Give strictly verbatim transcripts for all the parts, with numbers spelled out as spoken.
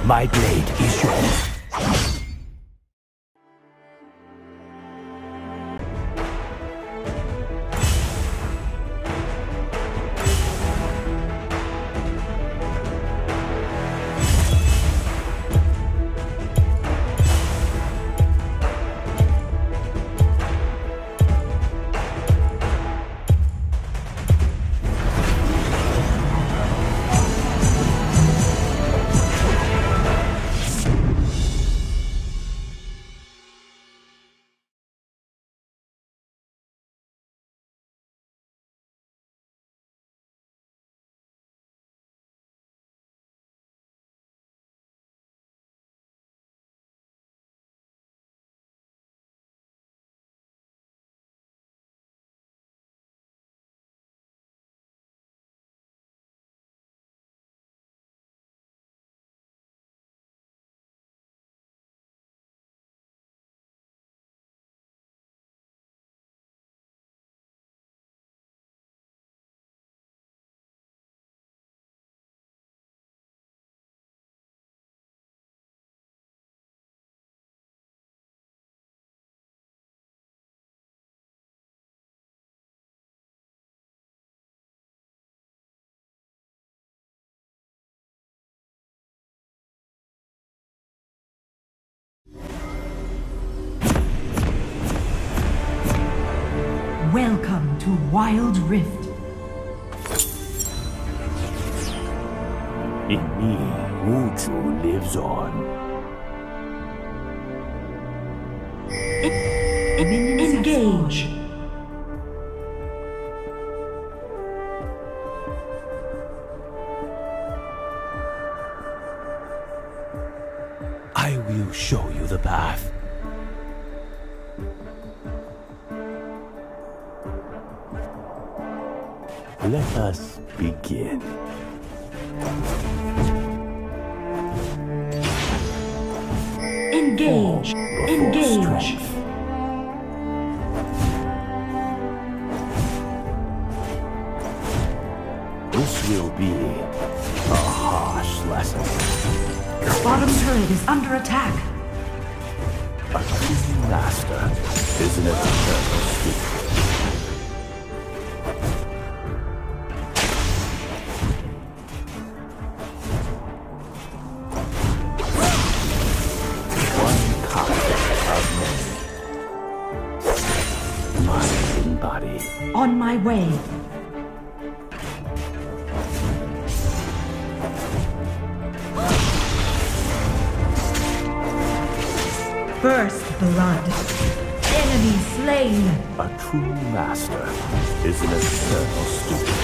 My blade is yours. Welcome to Wild Rift. In me, Wuju lives on. Engage. I will show you the path. Let us begin. Engage. Engage. Strength. This will be a harsh lesson. Bottom turret is under attack. A true master is an eternal secret. On my way. First blood. Enemy slain. A true master is an eternal student.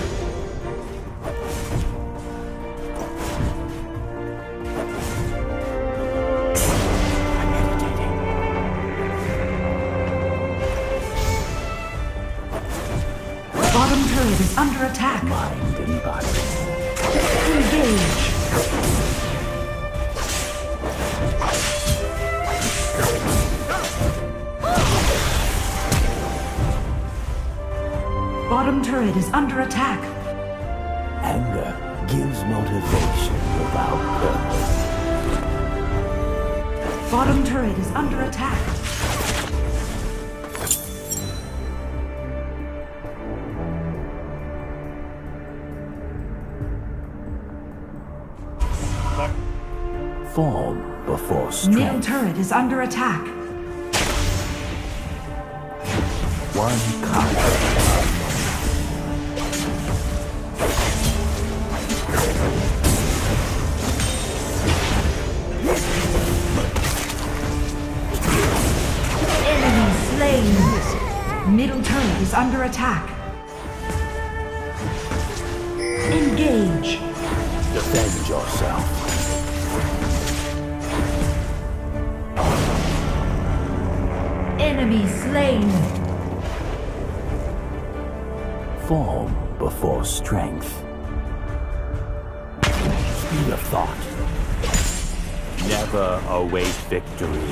Bottom turret is under attack. Mind and body. Engage. Bottom turret is under attack. Anger gives motivation without purpose. Bottom turret is under attack. Form before strength. Middle turret is under attack. One card. Enemy slain. Middle turret is under attack. Engage. Defend yourself. Enemy slain. Form before strength. Speed of thought. Never await victory.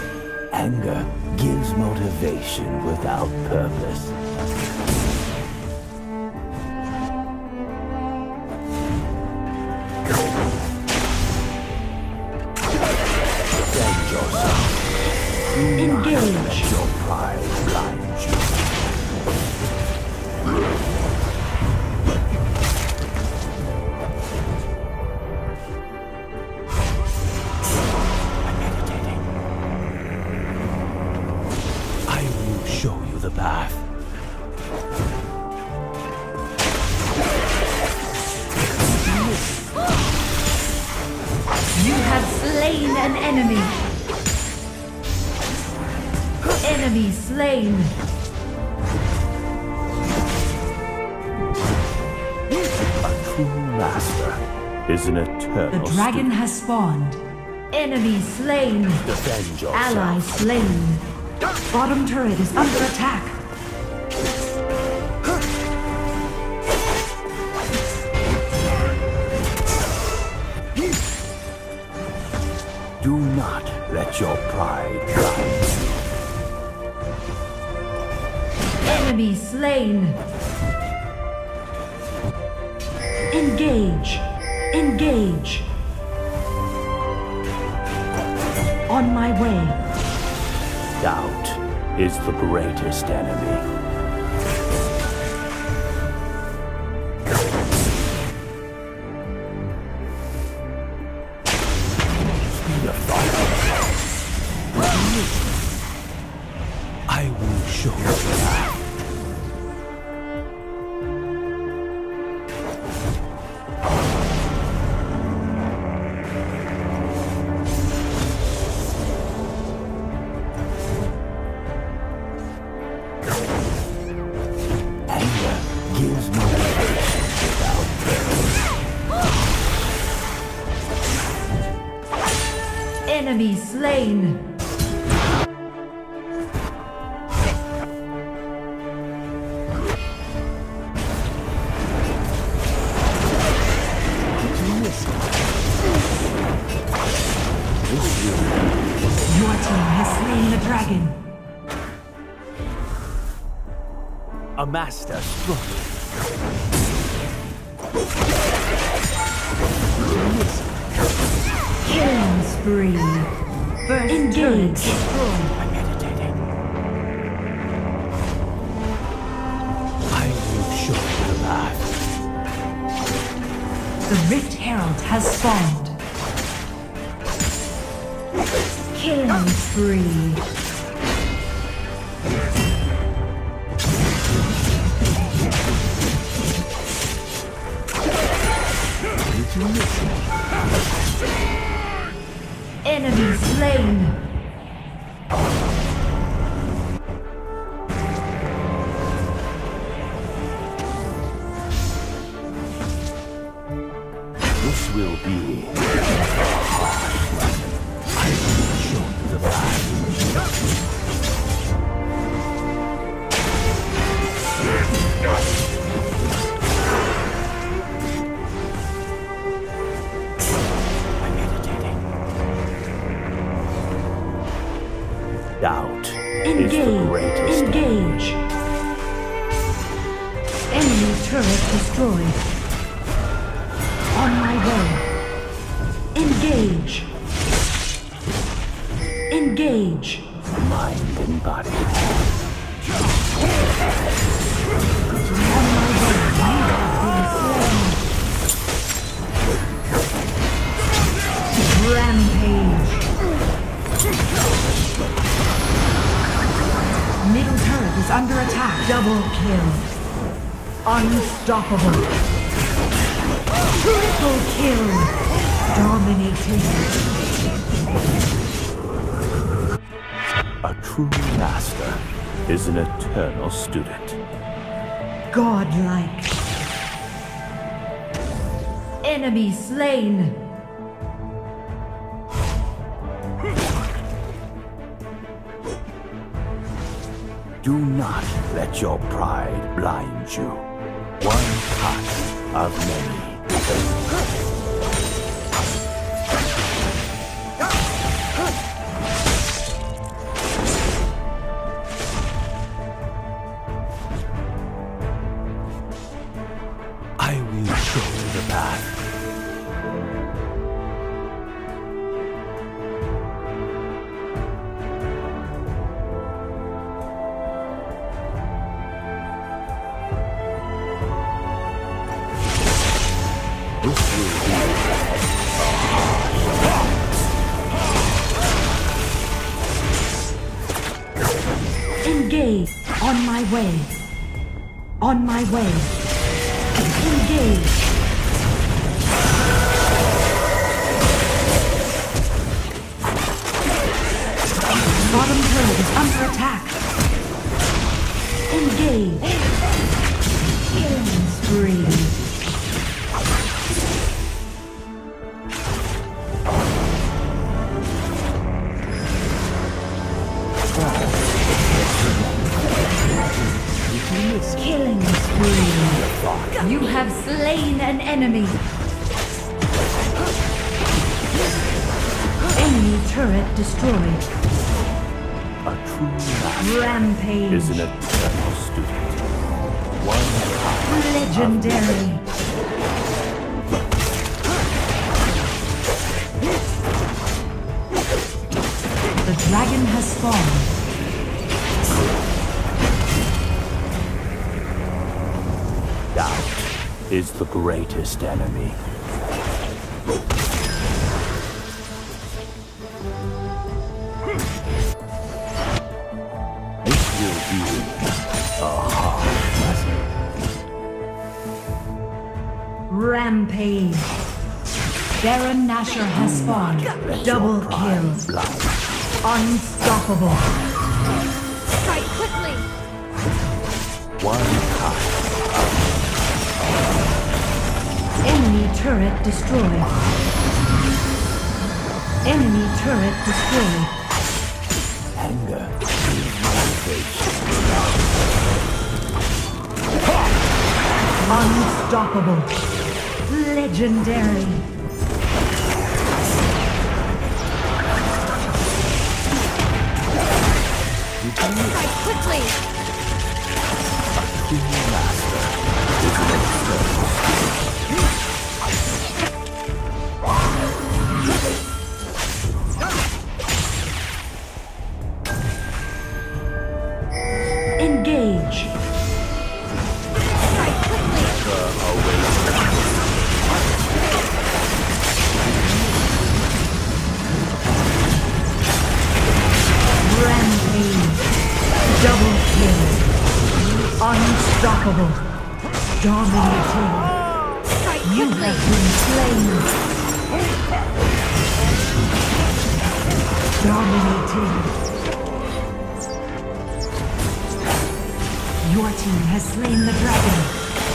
Anger gives motivation without purpose. slain. A true master is an eternal The dragon student. has spawned. Enemy slain. Defend yourself. Ally slain. Bottom turret is under attack. Do not let your pride blind you. Enemy slain. Engage. Engage. On my way. Doubt is the greatest enemy. I will show you that. Anger gives no patience without praise. Enemy slain. Your team has slain the dragon. A master stroke. Killing spree. First engage. I'm meditating. I will show you the path. The Rift Herald has spawned. Killing spree. Enemy slain. This will be a harsh lesson. I will show you the path. I'm meditating. Doubt is the Engage. greatest enemy. Engage. Enemy turret destroyed. On my way. Engage. Engage. Mind and body. On my way. You have been slain. Rampage. Middle turret is under attack. Double kill. Unstoppable. Triple kill. Dominating. A true master is an eternal student. Godlike. Enemy slain. Do not let your pride blind you. One touch of many. I will show you the path. This will be Engage. On my way. On my way. Engage. Bottom turret is under attack. Engage. Killing spree. Killing spree. You have slain an enemy. Enemy turret destroyed. A true master Rampage. is an eternal student. One kind Legendary. The dragon has spawned. Doubt is the greatest enemy. It will be a hard lesson. Rampage. Baron Nashor has spawned. Let Double your pride kill. blind. Unstoppable. Strike quickly! One kind Enemy turret destroyed. Enemy turret destroyed. anger is motivation. Unstoppable. Legendary. Strike quickly! True master is an eternal Engage. Strike quickly! Rampage. Double kill. Unstoppable. Dominating. Strike You quickly! have been slain. Dominating. Your team has slain the dragon.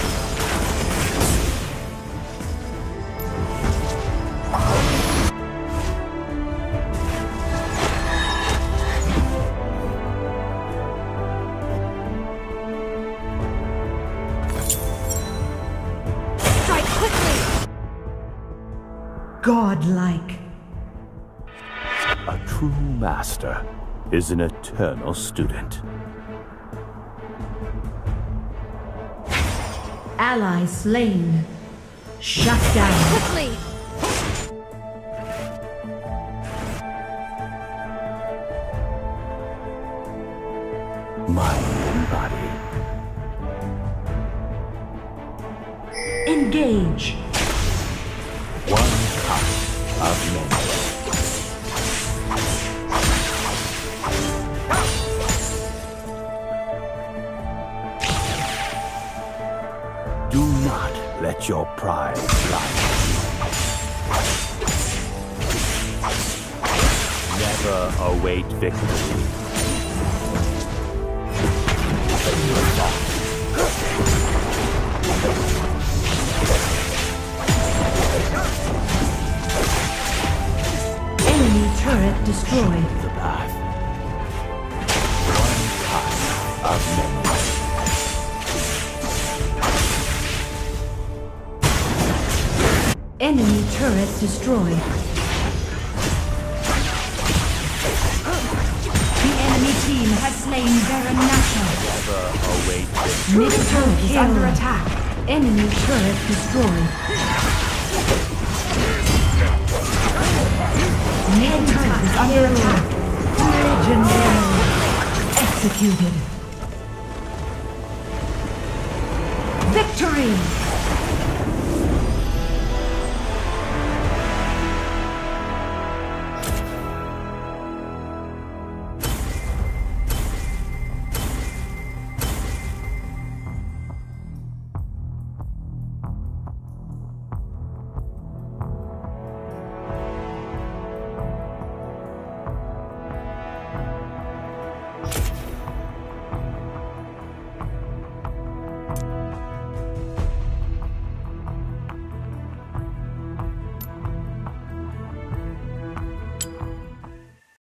Strike quickly! Godlike. A true master is an eternal student. Ally slain. Shut down. Quickly! Mind and body. Engage. One kind of many. Do not let your pride blind you. Never await victory. Enemy turret destroyed. The path. One kind of many. Enemy turret destroyed. The enemy team has slain Baron Nashor. Never await victory. Mid turret is under attack. Enemy turret destroyed. Mid turret is under attack. Legendary. Executed. Victory!